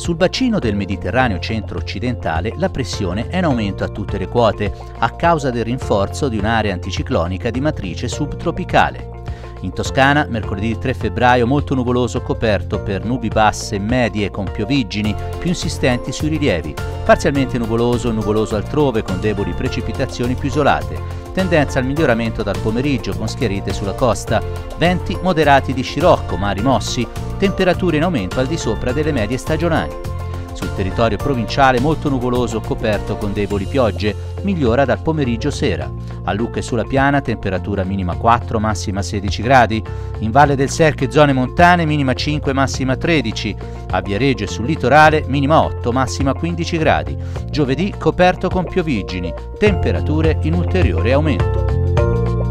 Sul bacino del Mediterraneo centro-occidentale la pressione è in aumento a tutte le quote a causa del rinforzo di un'area anticiclonica di matrice subtropicale. In Toscana, mercoledì 3 febbraio, molto nuvoloso coperto per nubi basse medie con pioviggini più insistenti sui rilievi, parzialmente nuvoloso e nuvoloso altrove con deboli precipitazioni più isolate, tendenza al miglioramento dal pomeriggio con schiarite sulla costa, venti moderati di scirocco ma rimossi, temperature in aumento al di sopra delle medie stagionali. Sul territorio provinciale molto nuvoloso coperto con deboli piogge, migliora dal pomeriggio sera. A Lucca e sulla Piana temperatura minima 4, massima 16 gradi. In Valle del Serchio e zone montane minima 5, massima 13. A Viareggio e sul litorale minima 8, massima 15 gradi. Giovedì coperto con pioviggini, temperature in ulteriore aumento.